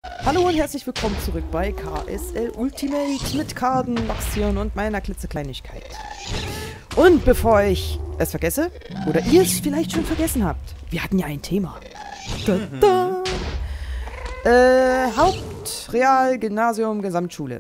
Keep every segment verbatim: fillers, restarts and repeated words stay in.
Hallo und herzlich willkommen zurück bei K S L Ultimate mit Karten, Noxion und meiner klitzekleinigkeit. Und bevor ich es vergesse, oder ihr es vielleicht schon vergessen habt, wir hatten ja ein Thema. Da, da. Äh, Haupt-, Real-, Gymnasium, Gesamtschule.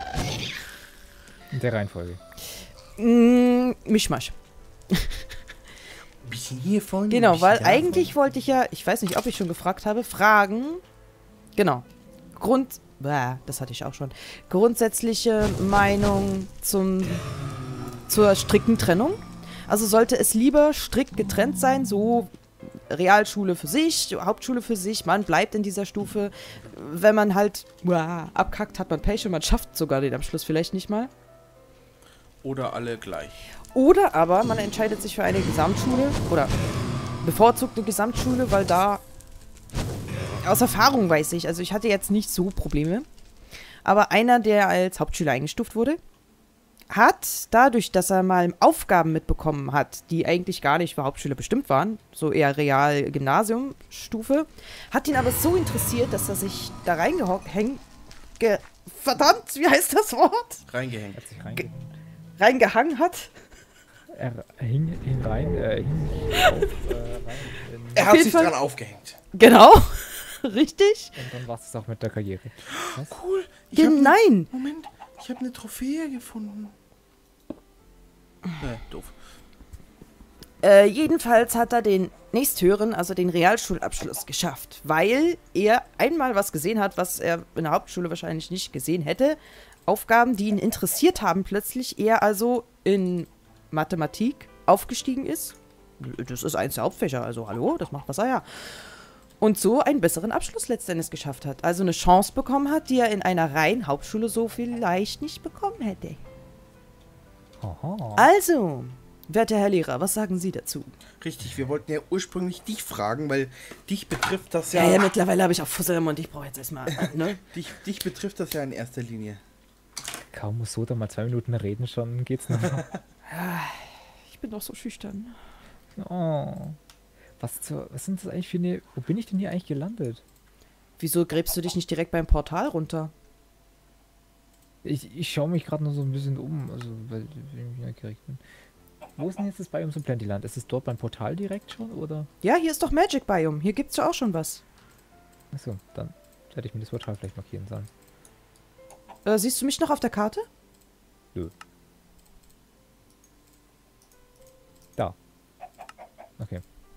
In der Reihenfolge. Mm, Mischmasch. Ein bisschen hiervon. Genau, bisschen weil davon. eigentlich wollte ich ja, ich weiß nicht, ob ich schon gefragt habe, fragen. Genau. Grund, bäh, das hatte ich auch schon. Grundsätzliche Meinung zum, zur strikten Trennung. Also sollte es lieber strikt getrennt sein, so Realschule für sich, Hauptschule für sich, man bleibt in dieser Stufe. Wenn man halt bäh, abkackt, hat man Pech und man schafft sogar den Abschluss vielleicht nicht mal. Oder alle gleich. Oder aber man entscheidet sich für eine Gesamtschule oder bevorzugt eine Gesamtschule, weil da aus Erfahrung weiß ich, also ich hatte jetzt nicht so Probleme, aber einer, der als Hauptschüler eingestuft wurde, hat dadurch, dass er mal Aufgaben mitbekommen hat, die eigentlich gar nicht für Hauptschüler bestimmt waren, so eher Real-Gymnasium-Stufe, hat ihn aber so interessiert, dass er sich da reingehängt, ge verdammt, wie heißt das Wort? Reingehängt. Hat sich reingehangen. Reingehangen hat. Er hing, hing rein, äh, hing auf, äh, rein. In, Er Auf hat jeden sich Fall- dran aufgehängt. Genau, richtig. und dann war es auch mit der Karriere. Was? Cool. Ich Ja, hab ne, nein. Moment, ich habe eine Trophäe gefunden. Äh, doof. Äh, jedenfalls hat er den nächsthöheren, also den Realschulabschluss geschafft, weil er einmal was gesehen hat, was er in der Hauptschule wahrscheinlich nicht gesehen hätte. Aufgaben, die ihn interessiert haben, plötzlich er also in Mathematik aufgestiegen ist. Das ist eins der Hauptfächer, also hallo, das macht was er ja. Und so einen besseren Abschluss letztendlich geschafft hat. Also eine Chance bekommen hat, die er in einer reinen Hauptschule so vielleicht nicht bekommen hätte. Aha. Also, werter Herr Lehrer, was sagen Sie dazu? Richtig, wir wollten ja ursprünglich dich fragen, weil dich betrifft das ja. Ja, ja, mittlerweile habe ich auch Fussel im Mund. Ich brauche jetzt erstmal, ne? dich, dich betrifft das ja in erster Linie. Kaum muss so da mal zwei Minuten reden, schon geht's noch. Ich bin doch so schüchtern. Oh. Was, zur, was sind das eigentlich für eine... Wo bin ich denn hier eigentlich gelandet? Wieso gräbst du dich nicht direkt beim Portal runter? Ich, ich schaue mich gerade noch so ein bisschen um, also weil ich neugierig bin. Wo ist denn jetzt das Biome zum Plentyland? Ist es dort beim Portal direkt schon, oder? Ja, hier ist doch Magic Biome. Hier gibt's ja auch schon was. Achso, dann hätte ich mir das Portal vielleicht markieren sollen. Äh, siehst du mich noch auf der Karte? Nö. Da. Okay.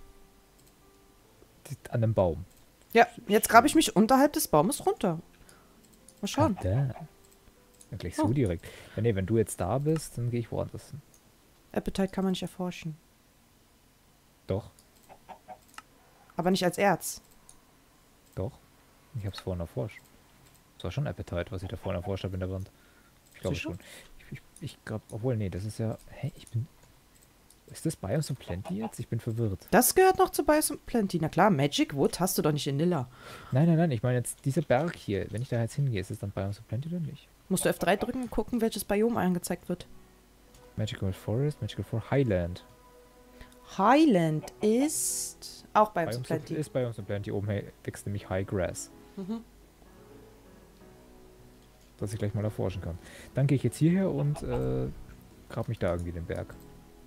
An dem Baum. Ja, jetzt grabe ich mich unterhalb des Baumes runter. Mal schauen. Ah, da. Ja, gleich so Oh. direkt. Ja, nee, wenn du jetzt da bist, dann gehe ich woanders hin. Appetite kann man nicht erforschen. Doch, Aber nicht als Erz. doch. Ich hab's vorhin erforscht. Das war schon Appetite, was ich da vorhin erforscht habe in der Wand. Ich glaube Sicher? schon. Ich, ich, ich glaube, obwohl, nee, das ist ja... Hä, ich bin... Ist das Biome zum Plenty jetzt? Ich bin verwirrt. Das gehört noch zu Biome Plenty. Na klar, Magic Wood hast du doch nicht in Nilla. Nein, nein, nein, ich meine jetzt dieser Berg hier. Wenn ich da jetzt hingehe, ist es dann Biome zum Plenty oder nicht? Musst du F drei drücken und gucken, welches Biom angezeigt wird. Magical Forest, Magical Forest, Highland. Highland ist auch Biome Biome zum, Plenty. ist Biome zum Plenty. Oben hey, wächst nämlich High Grass. Mhm. Dass ich gleich mal erforschen kann. Dann gehe ich jetzt hierher und äh, grab mich da irgendwie den Berg.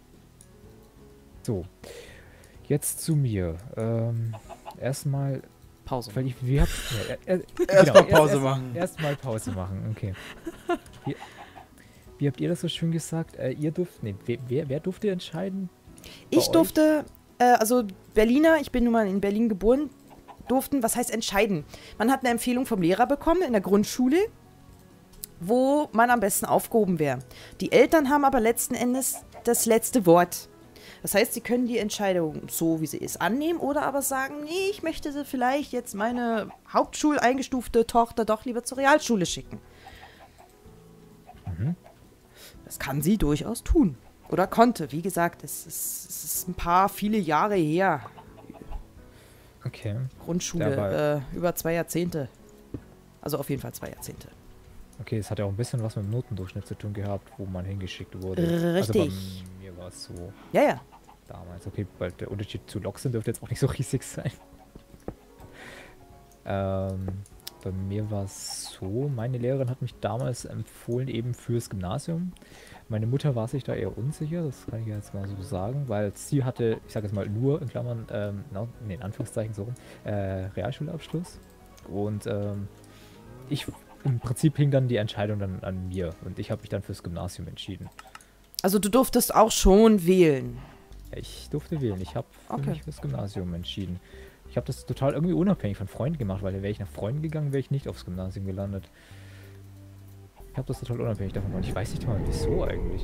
So. Jetzt zu mir. Ähm, erstmal, Pause. weil ich, wie habt ja, er, er, Erstmal genau, Pause erst, machen. Erstmal Pause machen, okay. Wie, wie habt ihr das so schön gesagt? Äh, ihr dürft, nee, wer, wer, wer durfte entscheiden? bei Ich euch? durfte, äh, also Berliner, ich bin nun mal in Berlin geboren, durften, was heißt entscheiden? Man hat eine Empfehlung vom Lehrer bekommen in der Grundschule, wo man am besten aufgehoben wäre. Die Eltern haben aber letzten Endes das letzte Wort. Das heißt, sie können die Entscheidung so, wie sie ist, annehmen oder aber sagen, nee, ich möchte sie vielleicht jetzt meine Hauptschul-eingestufte Tochter doch lieber zur Realschule schicken. Mhm. Das kann sie durchaus tun. Oder konnte. Wie gesagt, es ist, es ist ein paar, viele Jahre her. Okay. Grundschule, Ja, äh, über zwei Jahrzehnte. Also auf jeden Fall zwei Jahrzehnte. Okay, es hat ja auch ein bisschen was mit dem Notendurchschnitt zu tun gehabt, wo man hingeschickt wurde. Richtig. Also bei mir war es so Ja, ja. damals. Okay, weil der Unterschied zu Loxen dürfte jetzt auch nicht so riesig sein. ähm, bei mir war es so, meine Lehrerin hat mich damals empfohlen eben fürs Gymnasium. Meine Mutter war sich da eher unsicher, das kann ich jetzt mal so sagen, weil sie hatte, ich sage jetzt mal nur in Klammern, ähm, no, nee, in Anführungszeichen so rum, äh, Realschulabschluss. Und ähm, ich, im Prinzip hing dann die Entscheidung dann an mir und ich habe mich dann fürs Gymnasium entschieden. Also du durftest auch schon wählen. Ich durfte wählen, ich habe Okay. mich fürs Gymnasium entschieden. Ich habe das total irgendwie unabhängig von Freunden gemacht, weil wäre ich nach Freunden gegangen, wäre ich nicht aufs Gymnasium gelandet. Ich habe das total unabhängig davon gemacht. Ich weiß nicht mal, wieso eigentlich.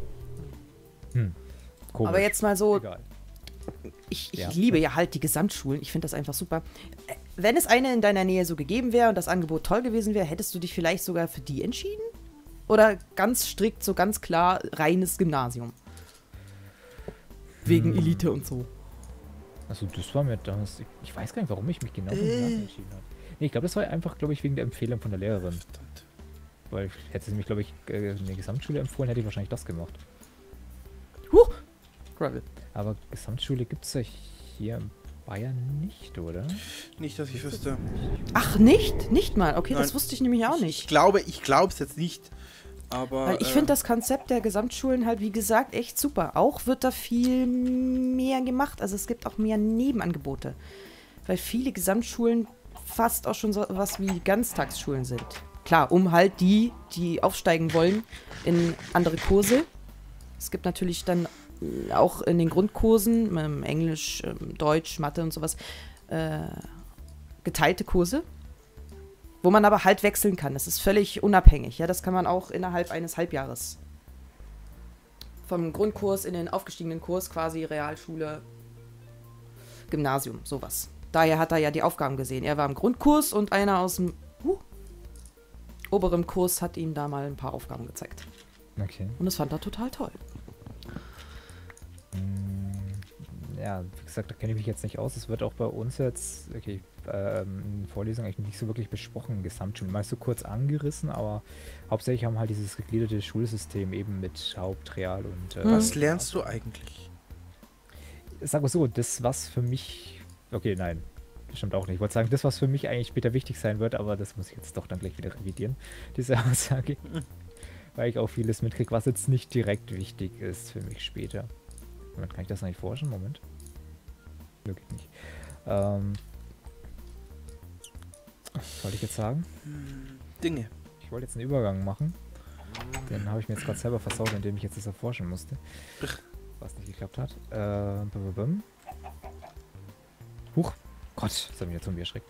Hm, komisch. Aber jetzt mal so, Egal. ich, ich Ja. liebe ja halt die Gesamtschulen. Ich finde das einfach super. Äh, Wenn es eine in deiner Nähe so gegeben wäre und das Angebot toll gewesen wäre, hättest du dich vielleicht sogar für die entschieden? Oder ganz strikt, so ganz klar, reines Gymnasium? Wegen Hm. Elite und so. Also das war mir damals, ich, ich weiß gar nicht, warum ich mich genau für den Äh. Gymnasium entschieden habe. Nee, ich glaube, das war einfach, glaube ich, wegen der Empfehlung von der Lehrerin. Verdammt. Weil hätte sie mich, glaube ich, äh, in der Gesamtschule empfohlen, hätte ich wahrscheinlich das gemacht. Huch! Gravel. Aber Gesamtschule gibt es ja hier in Bayern nicht, oder? Nicht, dass ich wüsste. Ach, nicht? Nicht mal. Okay, das Nein. wusste ich nämlich auch Ich nicht. glaube, ich glaube es jetzt nicht. Aber. Weil ich äh, finde das Konzept der Gesamtschulen halt, wie gesagt, echt super. Auch wird da viel mehr gemacht. Also es gibt auch mehr Nebenangebote. Weil viele Gesamtschulen fast auch schon so was wie Ganztagsschulen sind. Klar, um halt die, die aufsteigen wollen, in andere Kurse. Es gibt natürlich dann äh, auch in den Grundkursen, ähm, Englisch, ähm, Deutsch, Mathe und sowas, äh, geteilte Kurse, wo man aber halt wechseln kann. Das ist völlig unabhängig. Ja, das kann man auch innerhalb eines Halbjahres. Vom Grundkurs in den aufgestiegenen Kurs, quasi Realschule, Gymnasium, sowas. Daher hat er ja die Aufgaben gesehen. Er war im Grundkurs und einer aus dem uh, oberen Kurs hat ihm da mal ein paar Aufgaben gezeigt. Okay. Und das fand er total toll. Mm, Ja, wie gesagt, da kenne ich mich jetzt nicht aus. Es wird auch bei uns jetzt, okay, ähm, in Vorlesungen eigentlich nicht so wirklich besprochen, Gesamtschulen. Mal so kurz angerissen, aber hauptsächlich haben wir halt dieses gegliederte Schulsystem eben mit Haupt-, Real- und... Äh, Was lernst du eigentlich? Sag mal so, das, was für mich... Okay, nein, das stimmt auch nicht. Ich wollte sagen, das, was für mich eigentlich später wichtig sein wird, aber das muss ich jetzt doch dann gleich wieder revidieren, diese Aussage. Weil ich auch vieles mitkriege, was jetzt nicht direkt wichtig ist für mich später. Moment, kann ich das noch nicht forschen? Moment. Wirklich nicht. Ähm, was wollte ich jetzt sagen? Dinge. Ich wollte jetzt einen Übergang machen. Den habe ich mir jetzt gerade selber versaut, indem ich jetzt das erforschen musste. Was nicht geklappt hat. Äh, bum, bum, bum. Huch. Gott, das hat mich jetzt um mich erschreckt.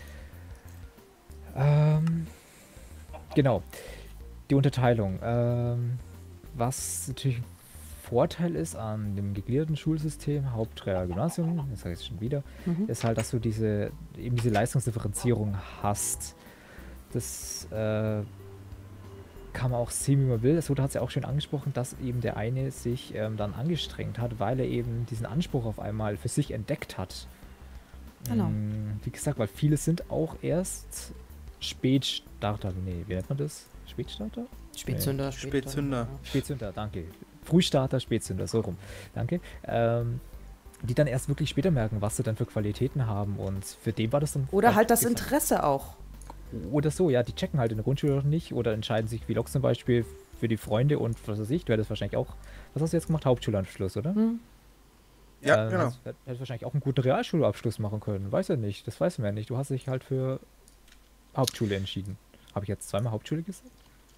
Ähm, genau. Die Unterteilung. Ähm, was natürlich ein Vorteil ist an dem gegliederten Schulsystem, Haupt-, Real-, Gymnasium, das sage ich jetzt schon wieder, Mhm. ist halt, dass du diese, eben diese Leistungsdifferenzierung hast. Das äh, kann man auch sehen, wie man will. Das wurde hat es ja auch schön angesprochen, dass eben der eine sich ähm, dann angestrengt hat, weil er eben diesen Anspruch auf einmal für sich entdeckt hat. Genau. Mm, Wie gesagt, weil viele sind auch erst Spätstarter. Nee, wie nennt man das? Spätstarter? Spätzünder, Spätzünder. Spätzünder, danke. Frühstarter, Spätzünder, so rum. Danke. Ähm, die dann erst wirklich später merken, was sie dann für Qualitäten haben. Und für den war das dann... Oder halt das gesagt- Interesse auch. Oder so, ja, die checken halt in der Grundschule noch nicht oder entscheiden sich, wie Lok zum Beispiel, für die Freunde und was weiß ich. Du hättest wahrscheinlich auch... Was hast du jetzt gemacht? Hauptschulabschluss, oder? Hm? Ja, Ähm, genau. hast- Hättest wahrscheinlich auch einen guten Realschulabschluss machen können. Weiß ja nicht. Das weiß man ja nicht. Du hast dich halt für Hauptschule entschieden. Habe ich jetzt zweimal Hauptschule gesagt?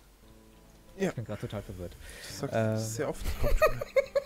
Ja. Ich bin gerade total verwirrt. Das sagt Äh, sehr oft Hauptschule.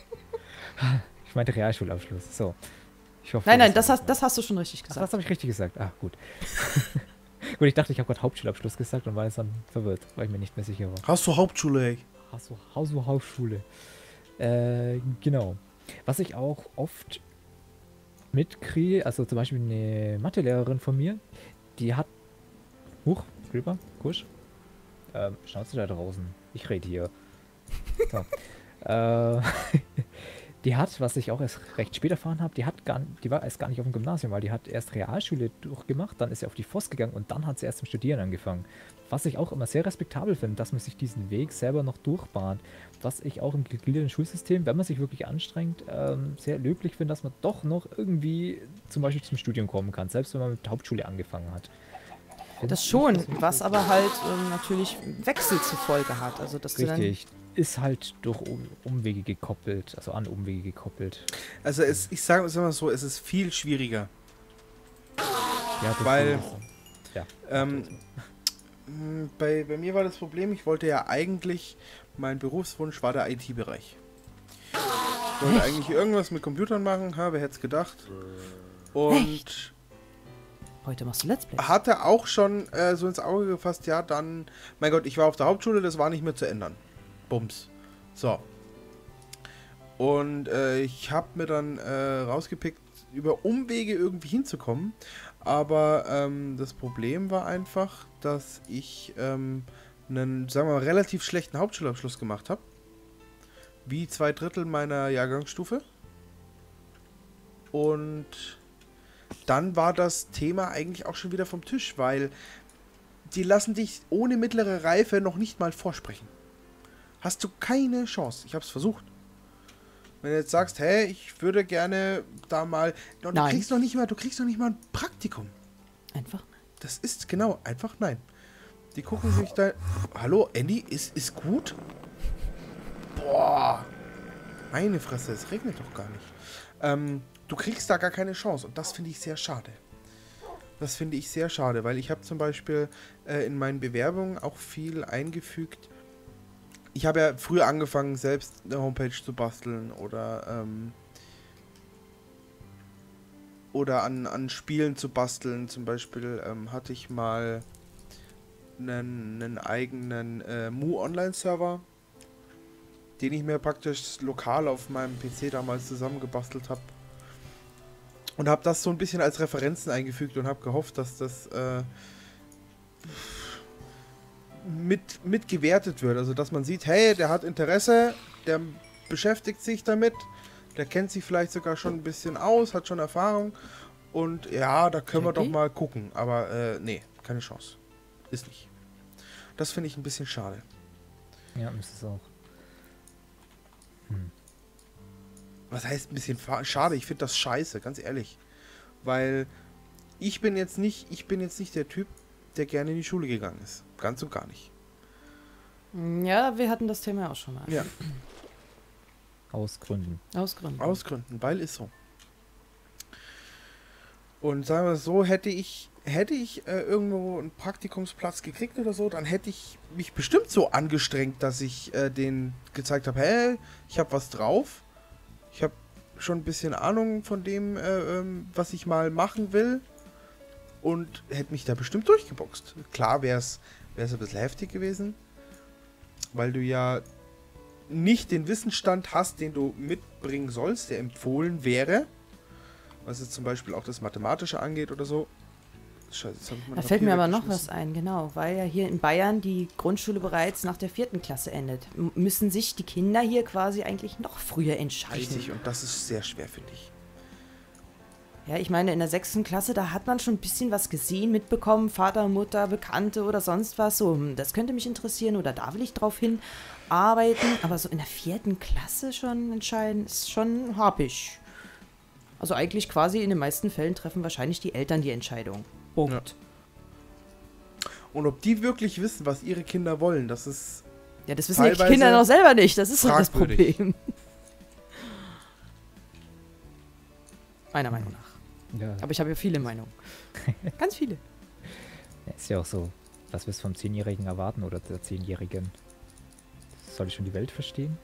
Ich meinte Realschulabschluss. So. Ich hoffe, Nein, nein, das das hast, das hast du schon richtig Ach, gesagt. das habe ich richtig gesagt. Ah, gut. Gut, ich dachte, ich habe gerade Hauptschulabschluss gesagt und war jetzt dann verwirrt, weil ich mir nicht mehr sicher war. Hast du Hauptschule, ey? Hast du Hausu Hausschule? Äh, genau. Was ich auch oft mitkriege, also zum Beispiel eine Mathelehrerin von mir, die hat... Huch, Grüber, Kusch. Ähm, Schnauze da draußen. Ich rede hier. So. äh, die hat, was ich auch erst recht spät erfahren habe, die hat gar, die war erst gar nicht auf dem Gymnasium, weil die hat erst Realschule durchgemacht, dann ist sie auf die Voss gegangen und dann hat sie erst zum Studieren angefangen. Was ich auch immer sehr respektabel finde, dass man sich diesen Weg selber noch durchbahnt. Was ich auch im gegliederten Schulsystem, wenn man sich wirklich anstrengt, ähm, sehr löblich finde, dass man doch noch irgendwie zum Beispiel zum Studium kommen kann, selbst wenn man mit der Hauptschule angefangen hat. find Das nicht, schon, dass wir was so- aber halt ähm, natürlich Wechsel zur Folge hat. Also, dass du dann. Richtig. Ist halt durch um Umwege gekoppelt, also an Umwege gekoppelt. Also es, ich sage sag mal so, es ist viel schwieriger. Ja, das Weil, ist so. Ja. Ähm, mh, bei, bei mir war das Problem, ich wollte ja eigentlich, mein Berufswunsch war der I T-Bereich. Ich wollte eigentlich irgendwas mit Computern machen, ha, wer hätte es gedacht. Und Heute machst du Let's Play. hatte auch schon äh, so ins Auge gefasst, ja, dann, mein Gott, ich war auf der Hauptschule, das war nicht mehr zu ändern. Bums. So. Und äh, ich habe mir dann äh, rausgepickt, über Umwege irgendwie hinzukommen. Aber ähm, das Problem war einfach, dass ich ähm, einen, sagen wir mal, relativ schlechten Hauptschulabschluss gemacht habe. Wie zwei Drittel meiner Jahrgangsstufe. Und dann war das Thema eigentlich auch schon wieder vom Tisch, weil die lassen dich ohne mittlere Reife noch nicht mal vorsprechen. Hast du keine Chance. Ich habe es versucht. Wenn du jetzt sagst, hey, ich würde gerne da mal... Du Nein. kriegst noch nicht mal, du kriegst noch nicht mal ein Praktikum. Einfach. Das ist genau, einfach nein. Die gucken sich da... Hallo, Andy, ist, ist gut? Boah. Meine Fresse, es regnet doch gar nicht. Ähm, du kriegst da gar keine Chance und das finde ich sehr schade. Das finde ich sehr schade, weil ich habe zum Beispiel äh, in meinen Bewerbungen auch viel eingefügt. Ich habe ja früher angefangen, selbst eine Homepage zu basteln oder ähm, oder an, an Spielen zu basteln. Zum Beispiel ähm, hatte ich mal einen, einen eigenen äh, Mu-Online-Server, den ich mir praktisch lokal auf meinem P C damals zusammengebastelt habe. Und habe das so ein bisschen als Referenzen eingefügt und habe gehofft, dass das äh, mit, mit gewertet wird. Also, dass man sieht, hey, der hat Interesse, der beschäftigt sich damit, der kennt sich vielleicht sogar schon ein bisschen aus, hat schon Erfahrung. Und ja, da können wir Okay. doch mal gucken. Aber äh, nee, keine Chance. Ist nicht. Das finde ich ein bisschen schade. Ja, ist es auch. Hm. Was heißt ein bisschen fa- schade? Ich finde das scheiße, ganz ehrlich. Weil ich bin jetzt nicht, ich bin jetzt nicht der Typ, der gerne in die Schule gegangen ist. Ganz und gar nicht. Ja, wir hatten das Thema auch schon mal. Ja, Aus Gründen. Aus Gründen. aus Gründen, weil ist so. Und sagen wir es so, hätte ich, hätte ich äh, irgendwo einen Praktikumsplatz gekriegt oder so, dann hätte ich mich bestimmt so angestrengt, dass ich äh, denen gezeigt habe, hey, ich habe was drauf. Ich habe schon ein bisschen Ahnung von dem, äh, ähm, was ich mal machen will. Und hätte mich da bestimmt durchgeboxt. Klar wäre es ein bisschen heftig gewesen, weil du ja nicht den Wissensstand hast, den du mitbringen sollst, der empfohlen wäre. Was jetzt zum Beispiel auch das Mathematische angeht oder so. Scheiße, jetzt hab ich mein Da fällt mir Papier aber noch was weggeschmissen. ein, genau, weil ja hier in Bayern die Grundschule bereits nach der vierten Klasse endet. M müssen sich die Kinder hier quasi eigentlich noch früher entscheiden. Richtig, und das ist sehr schwer, finde ich. Ja, ich meine, in der sechsten Klasse, da hat man schon ein bisschen was gesehen, mitbekommen, Vater, Mutter, Bekannte oder sonst was. So, hm, das könnte mich interessieren oder da will ich drauf hinarbeiten. Aber so in der vierten Klasse schon entscheiden, ist schon happig. Also eigentlich quasi in den meisten Fällen treffen wahrscheinlich die Eltern die Entscheidung. Punkt. Und ob die wirklich wissen, was ihre Kinder wollen, das ist... Ja, das wissen die Teilweise Kinder noch selber nicht. Das ist doch das fragwürdig. Problem. Meiner Meinung nach. Ja, Aber ich habe ja viele Meinungen. Ganz viele. ist ja auch so. Was wir es vom Zehnjährigen erwarten oder der Zehnjährigen. Soll ich schon die Welt verstehen?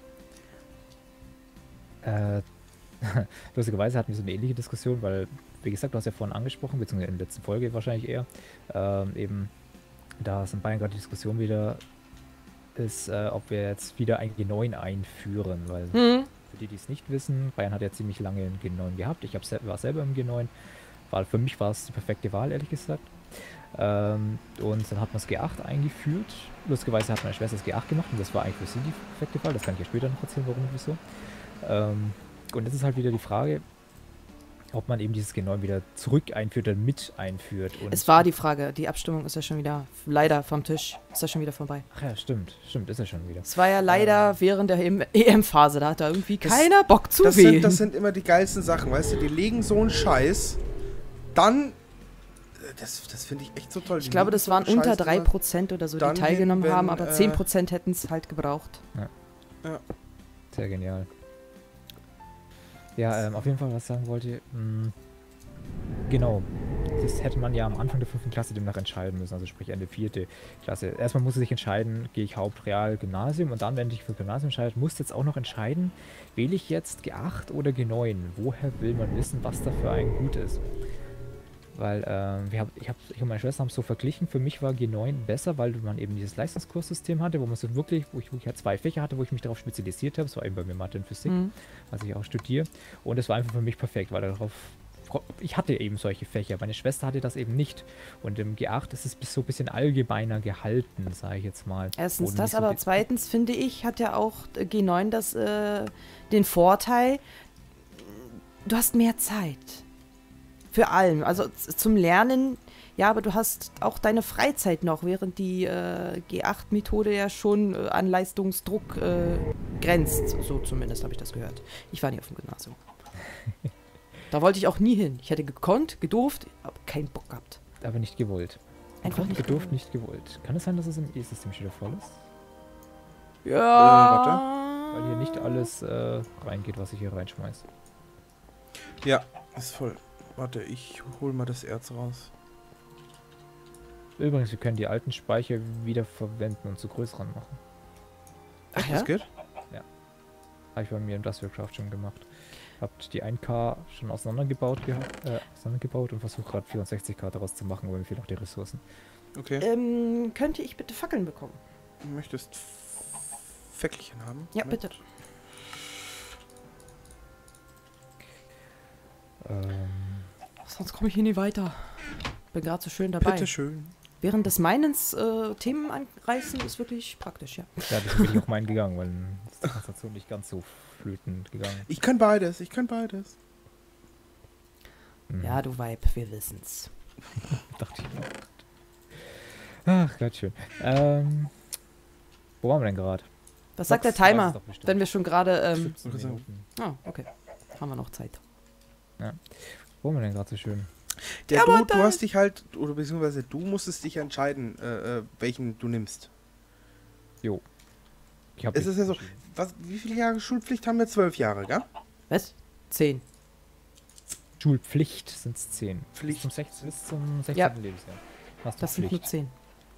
Äh, lustigerweise hatten wir so eine ähnliche Diskussion, weil, wie gesagt, du hast ja vorhin angesprochen, beziehungsweise in der letzten Folge wahrscheinlich eher, ähm, eben, da ist in Bayern gerade die Diskussion wieder ist, äh, ob wir jetzt wieder ein G neun einführen, weil Hm. für die, die es nicht wissen, Bayern hat ja ziemlich lange ein G neun gehabt. Ich hab, sel- war selber im G neun. War, für mich war es die perfekte Wahl, ehrlich gesagt. Ähm, und dann hat man das G acht eingeführt. Lustigerweise hat meine Schwester das G acht gemacht und das war eigentlich für sie die perfekte Wahl. Das kann ich ja später noch erzählen, warum und wieso. Ähm, und jetzt ist halt wieder die Frage, ob man eben dieses G neun wieder zurück einführt oder mit einführt. Und Es war die Frage. Die Abstimmung ist ja schon wieder leider vom Tisch. Ist ja schon wieder vorbei. Ach ja, stimmt. Stimmt, ist ja schon wieder. Es war ja leider während der E M-Phase. Da hat da irgendwie Das- keiner Bock zu Das wählen. sind, das sind immer die geilsten Sachen, weißt du? Die legen so einen Scheiß, dann Das, das finde ich echt so toll. Ich Die glaube, lieben das so waren einen unter Scheiß drei immer. Prozent oder so, die Dann teilgenommen hin, wenn, haben, aber äh, zehn Prozent hätten es halt gebraucht. Sehr genial. Ja, ähm, auf jeden Fall, was ich sagen wollte, mh, genau, das hätte man ja am Anfang der fünften Klasse demnach entscheiden müssen, also sprich Ende vierte Klasse. Erstmal musste sich entscheiden, gehe ich Haupt-, Real-, Gymnasium und dann, wenn ich für Gymnasium entscheide, musste jetzt auch noch entscheiden, wähle ich jetzt G acht oder G neun? Woher will man wissen, was da für einen gut ist? Weil ähm, wir hab, ich, hab, ich und meine Schwester haben es so verglichen, für mich war G neun besser, weil man eben dieses Leistungskurssystem hatte, wo man so wirklich, wo ich wirklich halt zwei Fächer hatte, wo ich mich darauf spezialisiert habe, das war eben bei mir Mathe und Physik, Mhm. was ich auch studiere. Und es war einfach für mich perfekt, weil darauf, ich hatte eben solche Fächer, meine Schwester hatte das eben nicht. Und im G acht ist es bis so ein bisschen allgemeiner gehalten, sage ich jetzt mal. Erstens Und das, nicht so aber die- zweitens finde ich, hat ja auch äh, G neun das, äh, den Vorteil, du hast mehr Zeit. Für allem. Also z- zum Lernen, ja, aber du hast auch deine Freizeit noch, während die äh, G acht Methode ja schon äh, an Leistungsdruck äh, grenzt. So zumindest habe ich das gehört. Ich war nie auf dem Gymnasium. Da wollte ich auch nie hin. Ich hätte gekonnt, gedurft, aber keinen Bock gehabt. aber nicht gewollt. Einfach nicht gedurft, gewollt. nicht gewollt. Kann es sein, dass es im E-System schon wieder voll ist? Ja. Weil hier nicht alles äh, reingeht, was ich hier reinschmeiße. Ja, ist voll. Warte, ich hol mal das Erz raus. Übrigens, wir können die alten Speicher wieder verwenden und zu größeren machen. Ach ja? Das geht? Habe ich bei mir im Dustware-Craft schon gemacht. Habt die ein K schon auseinandergebaut, gehabt, äh, auseinandergebaut und versucht gerade vierundsechzig K daraus zu machen, aber mir fehlen auch die Ressourcen. Okay. Ähm, könnte ich bitte Fackeln bekommen? Du möchtest Fäckelchen haben? Ja, Moment. bitte. Ähm, Sonst komme ich hier nie weiter. Bin gerade so schön dabei. Bitte schön. Während des Meinens äh, Themen anreißen ist wirklich praktisch, ja. ja, deswegen bin ich auch meinen gegangen, weil dann ist die Konzentration nicht ganz so flöten gegangen. Ich kann beides, ich kann beides. Mhm. Ja, du Weib, wir wissen's. Dachte ich mir. Ach, Gott, schön. Ähm, wo waren wir denn gerade? Was sagt der Fox weiß es Timer, doch bestimmt. wenn wir schon gerade... Ähm, siebzehn Minuten. ah, okay. Haben wir noch Zeit. Wo waren wir denn gerade so schön? Der Ja, du, aber du da- hast dich halt, oder beziehungsweise du musstest dich entscheiden, äh, äh, welchen du nimmst. Jo. Ich hab Es mich ist ja so, entschieden. was, wie viele Jahre Schulpflicht haben wir? Zwölf Jahre, gell? Was? Zehn. Schulpflicht sind es zehn. Pflicht. Bis zum, sechzehnten bis zum sechzehnten Ja. Lebensjahr. Hast du Das sind nur Pflicht. zehn.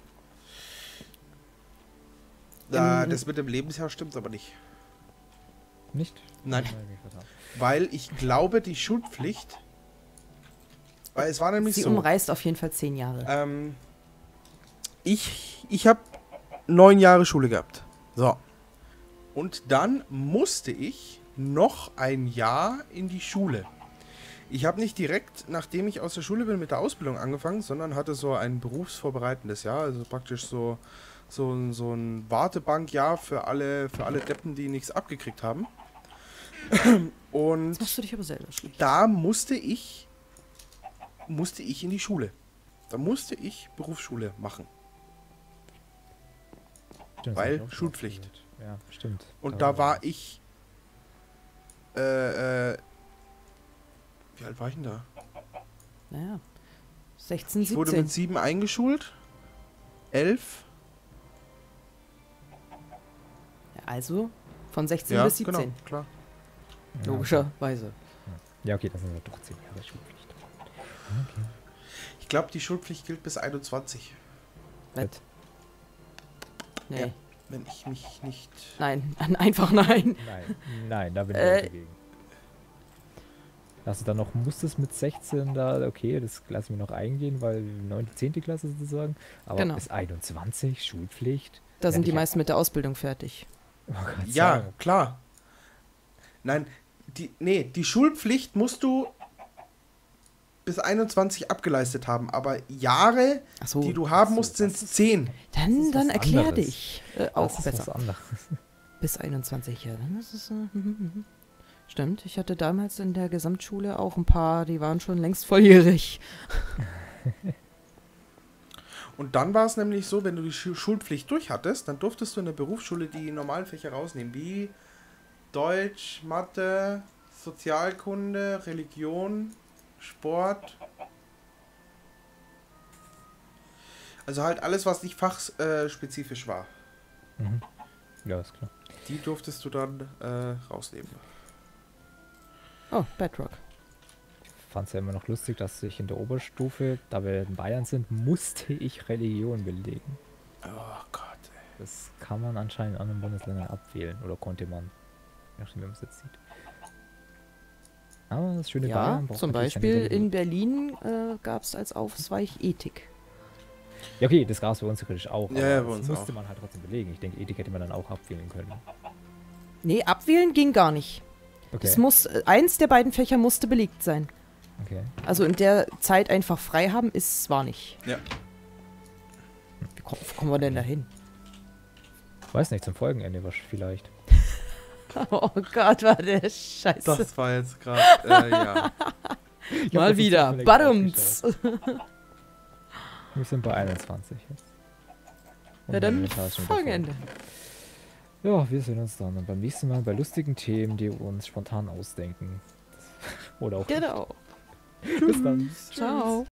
Da, Im- das mit dem Lebensjahr stimmt aber nicht. Nicht? Nein. Hab ich mich vertan. Weil ich glaube, die Schulpflicht, weil es war nämlich Sie so, umreißt auf jeden Fall zehn Jahre. ähm, ich, ich habe neun Jahre Schule gehabt. So. Und dann musste ich noch ein Jahr in die Schule. Ich habe nicht direkt, nachdem ich aus der Schule bin, mit der Ausbildung angefangen, sondern hatte so ein berufsvorbereitendes Jahr, also praktisch so, so, ein- so ein Wartebankjahr für alle, für alle Deppen, die nichts abgekriegt haben. Und Jetzt machst du dich aber selber schlecht. da musste ich, musste ich in die Schule. Da musste ich Berufsschule machen. Stimmt, das Weil hab ich auch schon Schulpflicht. ausprobiert. Ja, stimmt. Und da war ich, äh, äh, wie alt war ich denn da? Naja. sechzehn, Ich wurde siebzehn. mit sieben eingeschult. Elf. Also von sechzehn Ja, bis siebzehn. genau, klar. Ja, Logischerweise. Ja, okay, das sind ja doch zehn Jahre Schulpflicht. Okay. Ich glaube, die Schulpflicht gilt bis einundzwanzig. Was? Nee. Ja. Wenn ich mich nicht... Nein. Einfach nein. Nein, nein, da bin ich Äh. auch dagegen. Dass du dann noch musstest mit sechzehn da, okay, das lasse ich mir noch eingehen, weil neunte, zehnte Klasse sozusagen. Aber Genau. bis einundzwanzig, Schulpflicht. Da Ja, sind die ich- meisten mit der Ausbildung fertig. Oh Gott, Ja, sagen. klar. Nein, die, nee, die Schulpflicht musst du bis einundzwanzig abgeleistet haben. Aber Jahre, Ach so. die du haben so, musst, sind das ist- zehn. Dann, ist dann was erklär anderes. dich. Äh, auch Das ist besser. was anderes. Bis einundzwanzig, ja. Dann ist es, äh, mhm, mhm. Stimmt, ich hatte damals in der Gesamtschule auch ein paar, die waren schon längst volljährig. Und dann war es nämlich so, wenn du die Schu- Schulpflicht durch hattest, dann durftest du in der Berufsschule die normalen Fächer rausnehmen, wie Deutsch, Mathe, Sozialkunde, Religion, Sport Also halt alles, was nicht fachspezifisch war. Mhm. Ja, ist klar. Die durftest du dann äh, rausnehmen. Oh, Bedrock. Ich fand es ja immer noch lustig, dass ich in der Oberstufe, da wir in Bayern sind, musste ich Religion belegen. Oh Gott, ey. Das kann man anscheinend in anderen Bundesländern abwählen. Oder konnte man. Je nachdem, wie man es jetzt sieht. Aber das schöne Ja, Bayern braucht zum natürlich keine Beispiel Religion. in Berlin äh, gab es als Ausweich Ethik. Ja, okay, das gab es bei uns theoretisch auch. Ja, aber ja, bei das uns musste auch. man halt trotzdem belegen. Ich denke, Ethik hätte man dann auch abwählen können. Nee, abwählen ging gar nicht. Okay. Es muss, äh, eins der beiden Fächer musste belegt sein. okay. Also in der Zeit einfach frei haben, ist war nicht. Ja. Wie kommen, wo kommen wir denn da hin? Weiß nicht, zum Folgenende was vielleicht. Oh Gott, war der Scheiße. Das war jetzt gerade, äh, ja. Ich hab Mal das wieder. zufällig Badums. aufgeschaut. Wir sind bei einundzwanzig jetzt. Und Ja, mein dann Inventar ist schon wieder voll. Folgende. Ja, wir sehen uns dann beim nächsten Mal bei lustigen Themen, die wir uns spontan ausdenken. Oder auch nicht. Genau. Bis dann. Ciao.